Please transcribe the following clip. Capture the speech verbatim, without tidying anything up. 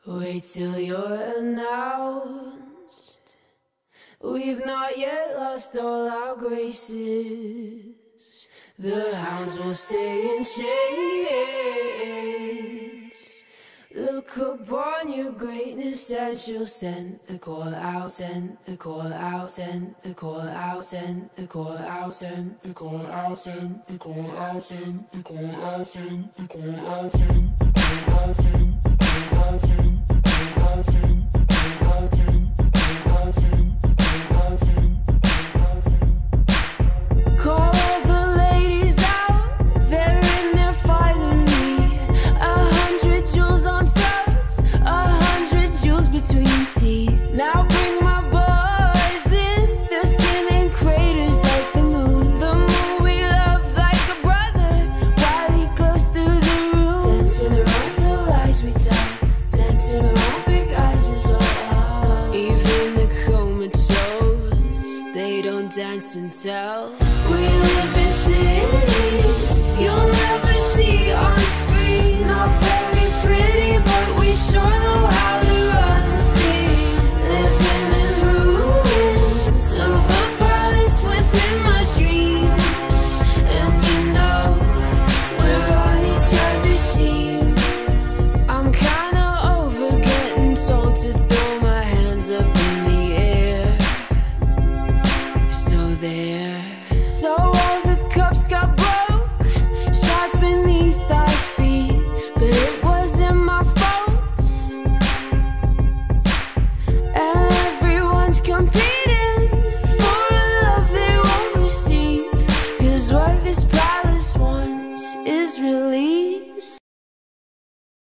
Wait till you're announced. We've not yet lost all our graces. The hounds will stay in chains. Look upon your greatness and she'll send the call out, send the call out, send the call out, send the call out, send the call out, send the call out, send the call out, send the call out, send the call out, send the call out, send the call out, send the call out, send the call out, send the call out, send the call out, send. Call the ladies out, they're in their finery. A hundred jewels on throats, a hundred jewels between teeth. Now bring my boys in, their skin in craters like the moon. The moon we love like a brother, while he glows through the room. Dancing around the lies we tell, dancing around big eyes as well. Even the comatose, they don't dance and tell. We live in cities you'll never see on screen. Not very pretty, but we sure know how to run free. Living in ruins of a palace within my dreams. And you know, we're on each other's team. I'm kinda over getting told to throw my hands up in the air. So there. So all the cups got broke, shards beneath our feet, but it wasn't my fault. And everyone's competing for a love they won't receive, 'cause what this palace wants is release.